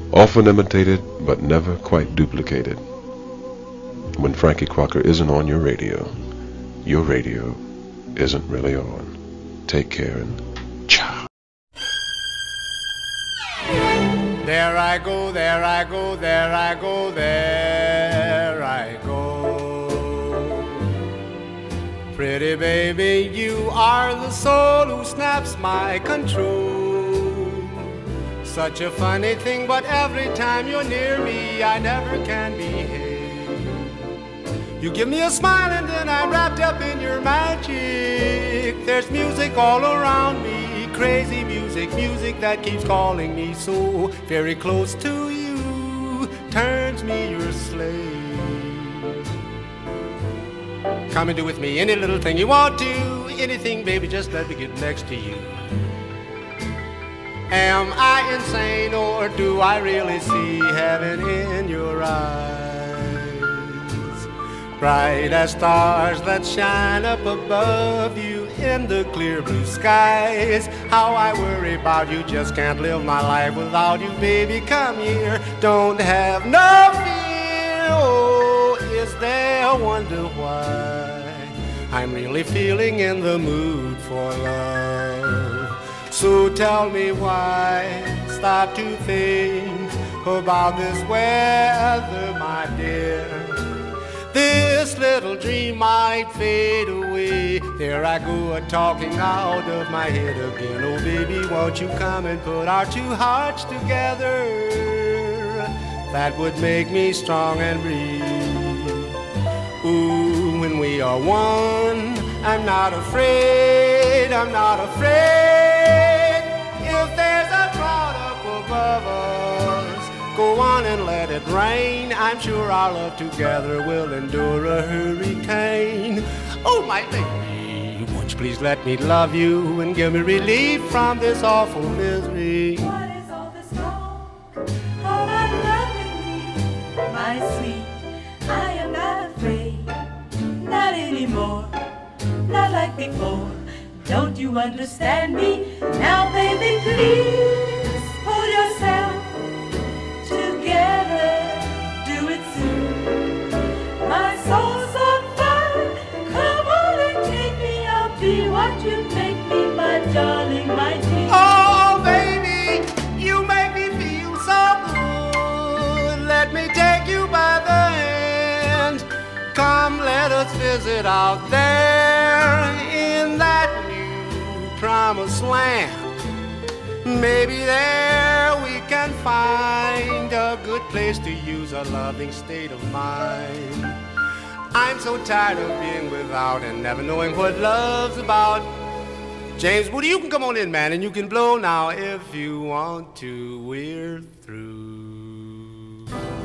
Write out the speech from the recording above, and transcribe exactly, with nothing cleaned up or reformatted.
often imitated but never quite duplicated. When Frankie Crocker isn't on your radio, your radio isn't really on. Take care and ciao. There I go, there I go, there I go, there I go. Pretty baby, you are the soul who snaps my control. Such a funny thing, but every time you're near me, I never can behave. You give me a smile and then I'm wrapped up in your magic. There's music all around me, crazy music, music that keeps calling me so very close to you, turns me your slave. Come and do with me any little thing you want to, anything, baby, just let me get next to you. Am I insane or do I really see heaven in your eyes? Bright as stars that shine up above you in the clear blue skies. How I worry about you, just can't live my life without you, baby, come here. Don't have no fear, oh, is there a wonder why I'm really feeling in the mood for love? So tell me why, stop to think about this weather, my dear. This little dream might fade away. There I go a-talking out of my head again. Oh baby, won't you come and put our two hearts together? That would make me strong and breathe. Ooh, when we are one, I'm not afraid, I'm not afraid. If there's a cloud up above us, go on and let it rain. I'm sure our love together will endure a hurricane. Oh, my baby, won't you please let me love you and give me relief from this awful misery? What is all this talk about loving me, my sweet? I am not afraid, not anymore, not like before. Don't you understand me? Now, baby, please pull yourself together, do it soon. My soul's on fire, come on and take me. I'll be what you make me, my darling, my dear. Oh, baby, you make me feel so good. Let me take you by the hand. Come, let us visit out there in that new promised land. Maybe there we can find a good place to use a loving state of mind. I'm so tired of being without and never knowing what love's about. James Woody, you can come on in, man, and you can blow now if you want to. We're through.